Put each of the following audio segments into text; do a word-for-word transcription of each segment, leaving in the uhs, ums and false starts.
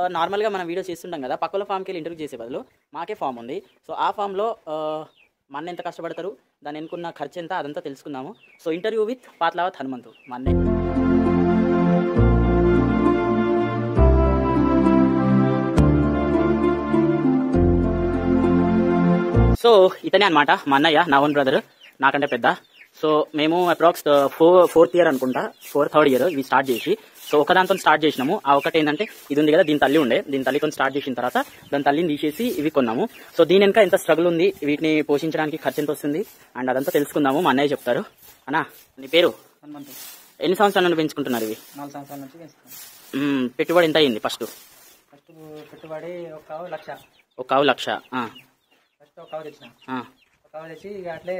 నార్మల్గా మనం వీడియో చేస్తుంటాం కదా, పక్కల ఫామ్కి వెళ్ళి ఇంటర్వ్యూ చేసే బదులు మాకే ఫామ్ ఉంది. సో ఆ ఫామ్లో మన ఎంత కష్టపడతారు, దాని ఎన్నుకున్న ఖర్చు ఎంత, అదంతా తెలుసుకుందాము. So interview with Pathlavath Hanumanthu మన్నే. సో ఇతనే అనమాట మా అన్నయ్య, నా ఓన్ బ్రదర్, నాకంటే పెద్ద. సో మేము అప్రాక్స్ ఫోర్ ఫోర్త్ ఇయర్ అనుకుంటా, ఫోర్ థర్డ్ ఇయర్ ఇవి స్టార్ట్ చేసి, సో ఒక దాంతో స్టార్ట్ చేసినాము. ఆ ఒకటి ఏంటంటే ఇది ఉంది కదా, దీని తల్లి ఉండే, దీని తల్లితో స్టార్ట్ చేసిన తర్వాత దాని తల్లిని తీసేసి ఇవి కొన్నాము. సో దీని వెనక ఎంత స్ట్రగుల్ ఉంది, వీటిని పోషించడానికి ఖర్చు ఎంత వస్తుంది అండ్ అదంతా తెలుసుకుందాము. మా అన్నయ్య చెప్తారు. అన్నా నీ పేరు? హనుమంతు. ఎన్ని సంవత్సరాల నుండి పెంచుకుంటున్నారు ఇవి? నాలుగు సంవత్సరాల నుంచి పెంచుతాం. పెట్టుబడి ఎంత అయింది ఫస్ట్? ఫస్ట్ పెట్టుబడి ఒక కావు లక్ష. ఒక కావు లక్ష. ఫస్ట్ ఒక కావు తెచ్చిన, ఒక కావు తెచ్చి ఇక అట్లే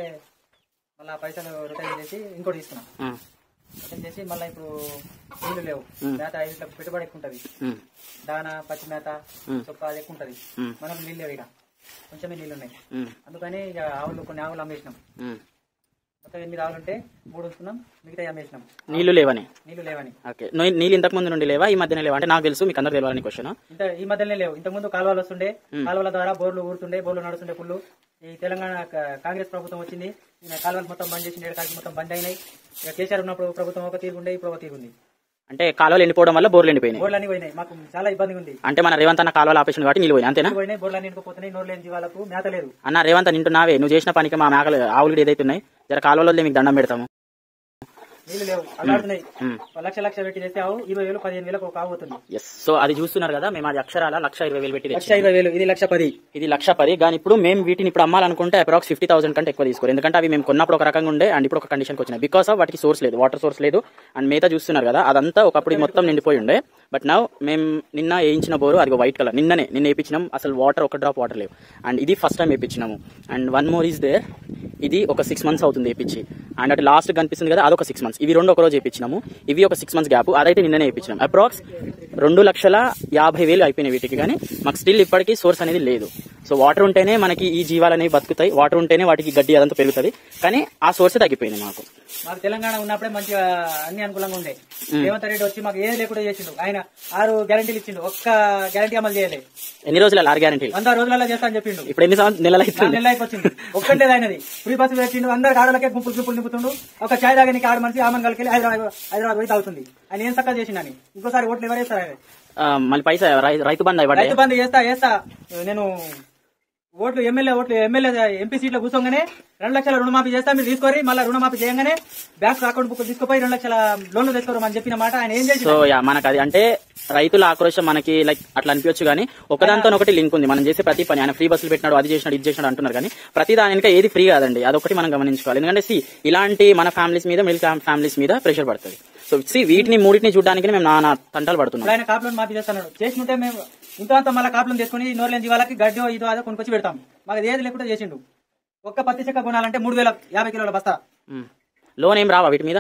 మళ్ళీ పైసలు రిటర్న్ చేసి ఇంకోటి తీసుకున్నాం. రిటర్న్ చేసి మళ్ళీ ఇప్పుడు నీళ్లు లేవు, మేత ఇట్లా పెట్టుబడి ఎక్కువ ఉంటుంది, దానా పచ్చి మేత చొప్ప అది ఎక్కువ ఉంటుంది. మనం నీళ్ళు లేవు, ఇక కొంచెమే నీళ్ళు ఉన్నాయి. అందుకని ఇక ఆవులు కొన్ని ఆవులు అమ్మేసినాం. మొత్తం ఎనిమిది ఆవులు ఉంటే మూడు ఉంచుకున్నాం, మిగతా అమ్మేసినాం. నీళ్లు లేవని? నీళ్లు లేవని. ఓకే, నీళ్ళు ఇంతకు ముందు నుండి లేవా, ఈ మధ్యనే లేవా? అంటే నాకు తెలుసు, మీకు అందరు తెలియాలని క్వశ్చన్. ఇంత ఈ మధ్యనే లేవు, ఇంతకు ముందు కాలువలు వస్తుండే, కాలువల ద్వారా బోర్లు ఊరుతుండే, బోర్లు నడుస్తుండే ఫుల్. ఈ తెలంగాణ కాంగ్రెస్ ప్రభుత్వం వచ్చింది, కాలువలు మొత్తం బంద్ చేసింది, ఏడాది మొత్తం బంద్ అయినాయి. ఇక కేసీఆర్ ఉన్నప్పుడు ప్రభుత్వం ఒక తీరుండే, ఇప్పుడు ఒక తీరుంది. అంటే కాలువలు ఎండిపోవడం వల్ల బోర్లు ఎండిపోయినాయి. బోర్లు అన్ని పోయినాయి, మాకు చాలా ఇబ్బంది ఉంది. అంటే మన రేవంత్ అన్న కాలువలు ఆపేషన్ కాబట్టి నీళ్ళు పోయినాయి, అంతేనా? పోయినాయి, బోర్లు అన్ని ఎండిపోతున్నాయి, నోరు లేని జీవాలకు మేత లేదు. అన్న రేవంత్ నింటున్నావే, నువ్వు చేసిన పనికి మా మేకలు ఆవులు ఏదైతే ఉన్నాయి, జర కాలువలో మీకు దండం పెడతాము. నీళ్లు లేవు, అల్లాడుతున్నాయి. లక్ష లక్ష పెట్టి చేస్తే ఆవు ఇరవై వేలు పదిహేను వేలకు ఒక ఆవు అవుతుంది. సో అది చూస్తున్నారు కదా, మేము అది అక్షరాల లక్ష ఇరవై వేలు పెట్టి, లక్ష ఇరవై వేలు ఇది లక్ష పది, ఇది లక్ష పది. కానీ ఇప్పుడు మేము వీటిని ఇప్పుడు అమ్మాలనుకుంటే అప్రాక్స్ ఫిఫ్టీ థౌసండ్ కంటే ఎక్కువ తీసుకోరు, ఎందుకంటే అవి మేము కొన్నప్పుడు ఒక రకంగా ఉండే అండ్ ఇప్పుడు ఒక కండిషన్కి వచ్చినాయి. బికాస్ ఆఫ్ వాటికి సోర్స్ లేదు, వాటర్ సోర్స్ లేదు అండ్ మేత చూస్తున్నారు కదా, అదంతా ఒకప్పుడు మొత్తం నిండిపోయి ఉండే. బట్ నౌ మేము నిన్న వేయించిన బోరు అది వైట్ కలర్, నిన్ననే నిన్న వేయించినాం, అసలు వాటర్ ఒక డ్రాప్ వాటర్ లేవు. అండ్ ఇది ఫస్ట్ టైం వేయించినాము. And one more is there, ఇది ఒక సిక్స్ మంత్స్ అవుతుంది వేయించి. అండ్ అటు లాస్ట్ కనిపిస్తుంది కదా, అదొక సిక్స్ మంత్స్. ఇవి రెండు ఒక రోజు వేయించినాము, ఇవి ఒక సిక్స్ మంత్స్ గ్యాప్, అదైతే నిన్ననే వేయించినాం. అప్రాక్స్ రెండు లక్షల యాభై వేలు అయిపోయినాయి వీటికి. కానీ మాకు స్టిల్ ఇప్పటికీ సోర్స్ అనేది లేదు. సో వాటర్ ఉంటేనే మనకి ఈ జీవాలు అనేవి బతుకుతాయి, వాటర్ ఉంటేనే వాటికి గడ్డి అదంతా పెరుగుతుంది. కానీ ఆ సోర్స్ తగ్గిపోయింది మాకు. మాకు తెలంగాణ ఉన్నప్పుడే మంచిగా అన్ని అనుకూలంగా ఉండే. రేవంత్ రెడ్డి వచ్చి మాకు ఏది లేకుండా చేసిండు. ఆయన ఆరు గ్యారంటీలు ఇచ్చిండు, ఒక్క గ్యారంటీ అమలు చేయలేదు. ఎన్ని రోజుల ఆరు గ్యారంటీలు? వంద రోజులలో చేస్తా అని చెప్పిండు. ఇప్పుడు ఎన్ని నెలలు అవుతుంది? నెల అయిపోయింది, ఒక్కటే ఆయనది. ఫ్రీ బస్సు పెట్టిండు, అందరికి ఆడలకే గుంపులు గుంపులు నింపుతుండు. ఒక చాయ్ తాగనికి ఆడ మనిషి ఆమెను కలిసి హైదరాబాద్ హైదరాబాద్ పోయి తాగుతుంది. ఆయన ఏం చక్కగా చేసిండని. ఇంకోసారి ఓట్లు ఎవరు వేస్తారు? ఆయన మళ్ళీ పైసా రైతు బంధు రైతు బంధు చేస్తా చేస్తా నేను ఓట్లు ఎమ్మెల్యే ఓట్లు ఎమ్మెల్యే ఎంపీ సీట్లో కూర్చోగానే రెండు లక్షల రుణమాఫీ చేస్తా, మీరు తీసుకోరి. మళ్ళీ రుణమాఫీ చేయగానే బ్యాంక్ అకౌంట్ బుక్ తీసుకుపోయి రెండు లక్షల లోన్లు తెచ్చుకోరు అని చెప్పిన మాట ఆయన ఏం చేసి. సో మనకు అది అంటే రైతుల ఆక్రోశం మనకి లైక్ అట్లా అనిపించచ్చు, కానీ ఒకదాంతో ఒకటి లింక్ ఉంది. మనం చేసే ప్రతి పని, ఆయన ఫ్రీ బస్సులు పెట్టినాడు, అది చేసినాడు, ఇది చేసినాడు అంటున్నారు, కానీ ప్రతి దాని వెనక ఏది ఫ్రీ కాదండి. అదొకటి మనం గమనించుకోవాలి. ఎందుకంటే సి ఇలాంటి మన ఫ్యామిలీస్ మీద, మిడిల్ ఫ్యామిలీస్ మీద ప్రెషర్ పడుతుంది. సో సి వీటిని మూడింటిని చూడడానికి మేము నానా తంటాలు పడుతున్నాం. ఆయన కాపులను మాఫీ చేస్తున్నాడు, చేసినట్టే మేము ఇంత అంత మళ్ళీ కాపులను తీసుకుని నోర్లేని జీవాలకి గడ్డో ఇదో అదో కొనుకొచ్చి పెడతాం. మాకు ఏది లేకుండా చేసిండు. ఒక్క పత్తి చెక్క కొనాలంటే మూడు వేల యాభై కిలోల బస్తా. లోన్ ఏం రావా వీటి మీద?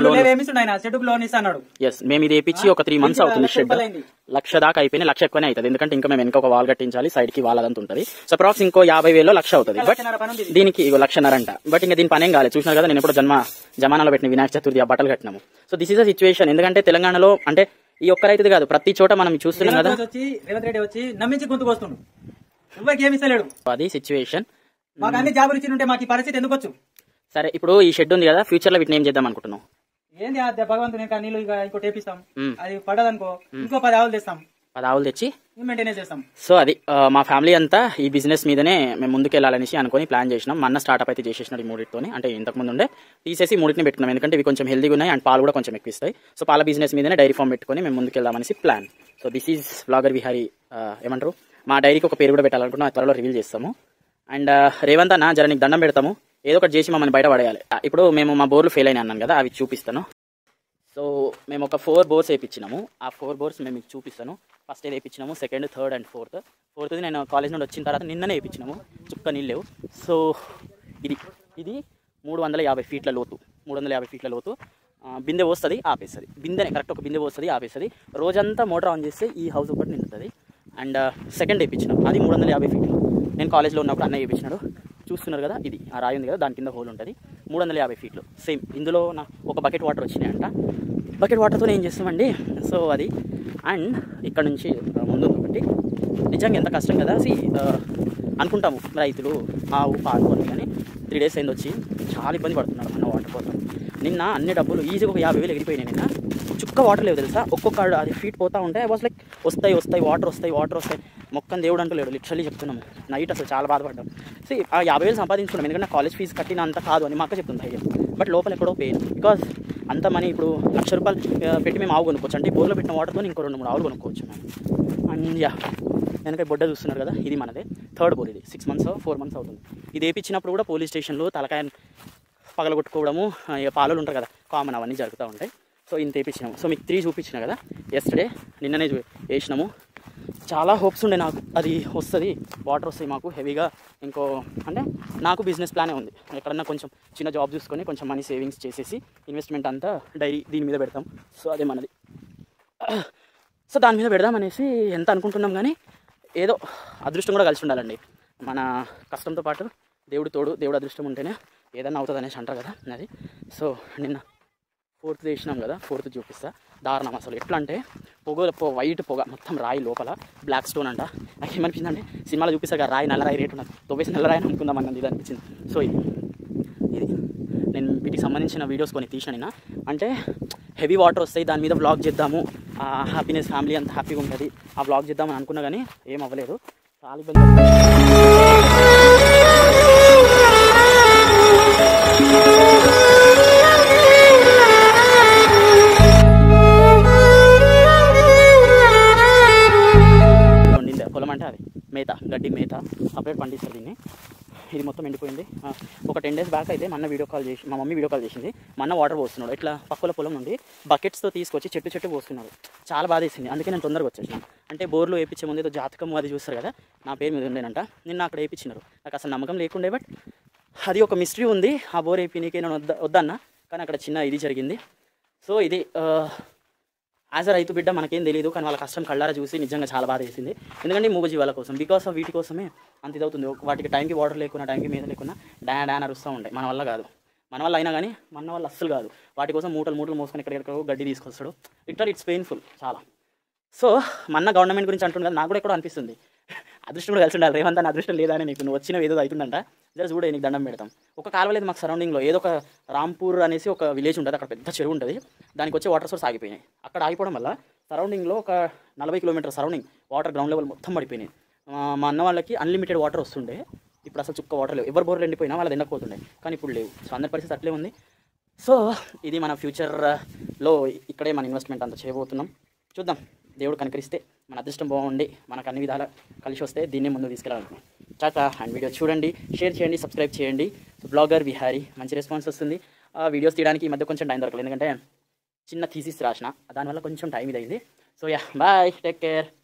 ఆయన షెడ్కు లోన్ ఇస్తాడు. ఎస్, మేము ఇది వేయించి ఒక త్రీ మంత్స్ అవుతుంది. షెడ్ లక్ష దాకా అయిపోయింది, లక్ష ఎక్కువనే అవుతుంది. ఎందుకంటే ఇంకా మేము వెనక ఒక వాల్ కట్టించాలి, సైడ్ కి వాల్ అదంతా ఉంటుంది. సో అప్రాక్స్ ఇంకో యాభై వేలు లక్ష అవుతుంది. బట్ దీనికి ఇగో లక్షన్నర అంట. బట్ ఇంకా దీని పని ఏం కాలేదు. చూసినారు కదా, నేను ఎప్పుడు జన్మ జమానాలో పెట్టిన వినాయక చతుర్థి ఆ బట్టలు కట్టినాము. So this is a situation. ఎందుకంటే తెలంగాణలో అంటే ఈ ఒక్క రైతుది కాదు, ప్రతి చోట మనం చూస్తున్నాం కదా. రేవంత్ రెడ్డి వచ్చి నమ్మించి గుంతుకు వస్తుండు, ఎవరికి ఏమి ఇస్తలేడు. అది సిచ్యువేషన్. మాకు అన్ని జాబులు ఇచ్చి మాకు ఈ పరిస్థితి ఎందుకు వచ్చు? సరే, ఇప్పుడు ఈ షెడ్ ఉంది కదా, ఫ్యూచర్ లో వీటిని ఏం చేద్దాం అనుకుంటున్నాం? ఏంది భగవంతుని ఇంకా నీళ్ళు ఇంకోటి వేపిస్తాం, అది పడదనుకో ఇంకో పది ఆవులు తెస్తాం, పది ఆవులు తెచ్చి మెయింటెనెన్స్ చేస్తాం. సో అది మా ఫ్యామిలీ అంతా ఈ బిజినెస్ మీదనే మేము ముందుకు వెళ్ళాలనేసి అనుకుని ప్లాన్ చేసినాం. మన స్టార్ట్అప్ అయితే చేసేసినాడు ఈ మూడింటితోనే. అంటే ఇంతకు ముందు ఉండే తీసేసి మూడింటిని పెట్టుకున్నాం, ఎందుకంటే ఇవి కొంచెం హెల్దీగా ఉన్నాయి అండ్ పాలు కూడా కొంచెం ఎక్కువ ఇస్తాయి. సో పాల బిజినెస్ మీదనే డైరీ ఫామ్ పెట్టుకుని మేము ముందుకు వెళ్దామనేసి plan. So this is blogger Vihari. ఏమంటారు, మా డైరీకి ఒక పేరు కూడా పెట్టాలనుకుంటున్నాం, త్వరలో రివీల్ చేస్తాము. అండ్ రేవంత్ అన్న జర నీకు దండం పెడతాము, ఏదో ఒకటి చేసి మమ్మల్ని బయట పడేయాలి. ఇప్పుడు మేము మా బోర్లు ఫెయిల్ అయినా అన్నాను కదా, అవి చూపిస్తాను. సో మేము ఒక ఫోర్ బోర్స్ వేయించినాము. ఆ ఫోర్ బోర్స్ మేము మీకు చూపిస్తాను. ఫస్ట్ ఏది వేయించినాము, సెకండ్, థర్డ్ అండ్ ఫోర్త్. ఫోర్త్ది నేను కాలేజ్ నుండి వచ్చిన తర్వాత నిన్ననే వేయించినాము, చుక్క నీళ్ళు లేవు. సో ఇది ఇది మూడు వందల యాభై ఫీట్ల లోతు, మూడు వందల యాభై ఫీట్ల లోతు. బిందె వస్తుంది ఆపేస్తుంది, బిందెనే కరెక్ట్ ఒక బిందె వస్తుంది ఆపేస్తుంది. రోజంతా మోటార్ ఆన్ చేస్తే ఈ హౌస్ ఒకటి నిండుతుంది. అండ్ సెకండ్ వేయించినాం, అది మూడు వందల యాభై ఫీట్లు. నేను కాలేజ్లో ఉన్నప్పుడు అన్నయ్య వేయించినాడు, చూస్తున్నారు కదా, ఇది ఆ రాయి ఉంది కదా, దాని కింద హోల్ ఉంటుంది. మూడు వందల యాభై ఫీట్లు సేమ్. ఇందులో నా ఒక బకెట్ వాటర్ వచ్చినాయంట. బకెట్ వాటర్తో ఏం చేస్తామండి, సో అది అండ్ ఇక్కడ నుంచి ముందు ఒకటి నిజంగా ఎంత కష్టం కదా సి అనుకుంటాము రైతులు ఆవు పాల్గొని, కానీ త్రీ డేస్ అయింది వచ్చి చాలా ఇబ్బంది పడుతున్నాడు మన వాటర్ కోసం. నిన్న అన్ని డబ్బులు ఈజీగా ఒక యాభై వేలు ఎగిరిపోయినాయి. నిన్న చుక్క వాటర్ లేవు తెలుసా, ఒక్కొక్క అది ఫీట్ పోతా ఉంటే ఐ వాస్ లైక్ వస్తాయి వస్తాయి వాటర్ వస్తాయి వాటర్ వస్తాయి మొక్కని దేవుడు అంటూ లేడు. లిటరల్లీ చెప్తున్నాము, నైట్ అసలు చాలా బాధపడ్డాం. సి ఆ యాభై వేలు సంపాదించుకున్నాం, ఎందుకంటే కాలేజ్ ఫీజు కట్టిన అంత కాదు అని మా అక్క చెప్తుంది అయ్యా. బట్ లోపల ఎక్కడో పెయిన్, బికాజ్ అంత మనీ ఇప్పుడు లక్ష రూపాయలు పెట్టి మేము ఆవు కొనుక్కోవచ్చు, అంటే బోర్లో పెట్టిన వాటర్తో ఇంకో రెండు మూడు ఆవులు కొనుక్కోవచ్చు మేము. అండ్ యా వెనక బొడ్డ చూస్తున్నారు కదా, ఇది మనదే థర్డ్ బోర్. ఇది సిక్స్ మంత్స్ ఫోర్ మంత్స్ అవుతుంది. ఇది వేయించినప్పుడు కూడా పోలీస్ స్టేషన్లో తలకాయ పగలగొట్టుకోవడము, పాలలు ఉంటారు కదా కామన్, అవన్నీ జరుగుతూ ఉంటాయి. సో ఇంత వేయించినాము. సో మీకు త్రీ చూపించిన కదా ఎస్టర్డే, నిన్ననే వేసినాము. చాలా హోప్స్ ఉండే నాకు అది వస్తుంది, వాటర్ వస్తాయి మాకు హెవీగా. ఇంకో అంటే నాకు బిజినెస్ ప్లానే ఉంది, ఎక్కడన్నా కొంచెం చిన్న జాబ్ చూసుకొని కొంచెం మనీ సేవింగ్స్ చేసేసి ఇన్వెస్ట్మెంట్ అంతా డైరీ దీని మీద పెడతాం. సో అదే మనది. సో దాని మీద పెడదామనేసి ఎంత అనుకుంటున్నాం, కానీ ఏదో అదృష్టం కూడా కలిసి ఉండాలండి. మన కష్టంతో పాటు దేవుడు తోడు, దేవుడు అదృష్టం ఉంటేనే ఏదన్నా అవుతుంది అనేసి అంటారు కదా అది. సో నిన్న ఫోర్త్ వేసినాం కదా, ఫోర్త్ చూపిస్తా. దారుణం అసలు ఎట్లా అంటే పొగ పొ వైట్ పొగ మొత్తం రాయి లోపల బ్లాక్ స్టోన్ అంట. నాకు ఏమనిపించిందంటే సినిమాలో చూపిస్తారు కదా రాయి నల్ల రాయి రేటు ఉన్నది, తొవ్వేసి నల్ల రాయి అనుకుందాం అన్నది ఇది అనిపించింది. సో ఇది ఇది నేను వీటికి సంబంధించిన వీడియోస్ కొన్ని తీసిన నిన్న. అంటే హెవీ వాటర్ వస్తాయి, దాని మీద వ్లాగ్ చేద్దాము, హ్యాపీనెస్ ఫ్యామిలీ అంత హ్యాపీగా ఉంటుంది, ఆ వ్లాగ్ చేద్దామని అనుకున్నా కానీ ఏం అవ్వలేదు. చాలా ఇబ్బంది. పొలం అంటే అది మేత, గడ్డి మేత సపరేట్ పండిస్తారు దీన్ని. ఇది మొత్తం ఎండిపోయింది. ఒక టెన్ డేస్ బ్యాక్ అయితే మన వీడియో కాల్ చేసి మా మమ్మీ వీడియో కాల్ చేసింది. మన వాటర్ పోస్తున్నాడు, ఇట్లా పక్కల పొలం నుండి బకెట్స్తో తీసుకొచ్చి చెట్టు చెట్టు పోస్తున్నాడు. చాలా బాధ వేసింది, అందుకే నేను తొందరగా వచ్చేసిన. అంటే బోర్లో వేయించే ముందు ఏదో జాతకం అది చూస్తారు కదా, నా పేరు మీద ఉండేనంట. నిన్న అక్కడ వేయించినారు, నాకు అసలు నమ్మకం లేకుండే. బట్ అది ఒక మిస్టరీ ఉంది, ఆ బోర్ వేపి నీకే నేను వద్ద వద్దన్నా కానీ అక్కడ చిన్న ఇది జరిగింది. సో ఇది యాజ్ అ రైతు బిడ్డ మనకేం తెలియదు, కానీ వాళ్ళ కష్టం కళ్ళారా చూసి నిజంగా చాలా బాధ వేసింది. ఎందుకంటే మూగజీవాల కోసం, బికాస్ ఆఫ్ వీటి కోసమే అంత ఇదవుతుంది. వాటికి టైంకి వాటర్ లేకున్నా టైంకి మీద లేకున్నా డా డాన్ అరుస్తూ ఉంటాయి. మన వల్ల కాదు, మన వల్ల అయినా కానీ మన వల్ల అస్సలు కాదు. వాటి కోసం మూటలు మూటలు మోసుకొని ఎక్కడెక్కడో గడ్డి తీసుకొస్తాడు. లిటరల్ ఇట్స్ పెయిన్ఫుల్ చాలా. సో మన గవర్నమెంట్ గురించి అంటుంది కదా, నాకు కూడా ఎక్కడో అనిపిస్తుంది అదృష్టం కూడా కలిసి ఉండాలి. రేవంత్ అని అదృష్టం లేదా అని, నీకు నువ్వు వచ్చిన ఏదో అవుతుందంట, జర చూడ నీకు దండం పెడతాం. ఒక కాలువ లేదు మాకు సరౌండింగ్లో, ఏదో ఒక రాంపూర్ అనేసి ఒక విలేజ్ ఉంటుంది, అక్కడ పెద్ద చెరువు ఉంటుంది, దానికి వచ్చే వాటర్ సోర్స్ ఆగిపోయినాయి. అక్కడ ఆగిపోవడం వల్ల సరౌండింగ్లో ఒక నలభై kilometre surrounding water ground level మొత్తం పడిపోయినాయి. మా అన్న వాళ్ళకి అన్లిమిటెడ్ వాటర్ వస్తుండే, ఇప్పుడు అసలు చుక్క వాటర్ లేవు. ఎవరు బోర్లు ఎండిపోయినా వాళ్ళది ఎండకపోతుండే, కానీ ఇప్పుడు లేవు. సో అందరి పరిస్థితి అట్లే ఉంది. సో ఇది మన ఫ్యూచర్లో ఇక్కడే మన ఇన్వెస్ట్మెంట్ అంతా చేయబోతున్నాం. చూద్దాం, దేవుడు కనికరిస్తే మన అదృష్టం బాగుండి మనకు అన్ని విధాలా కలిసి వస్తే దీన్నే ముందు తీసుకెళ్ళాలనుకున్నాం. చాటా. అండ్ వీడియో చూడండి, షేర్ చేయండి, సబ్స్క్రైబ్ చేయండి. బ్లాగర్ విహారీ మంచి రెస్పాన్స్ వస్తుంది. ఆ వీడియోస్ తీయడానికి ఈ మధ్య కొంచెం టైం దొరకలేదు, ఎందుకంటే చిన్న థీసిస్ రాసిన, దానివల్ల కొంచెం టైం ఇదైంది. So yeah bye, take care.